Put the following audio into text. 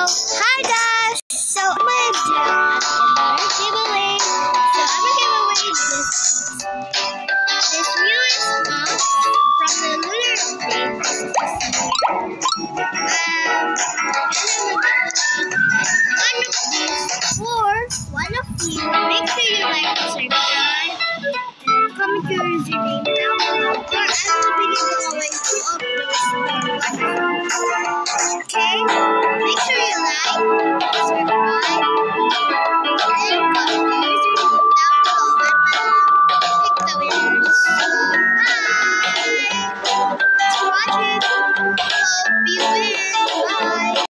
hi guys. So I'm gonna do another giveaway. So I'm gonna give away this newest box from the lunar update.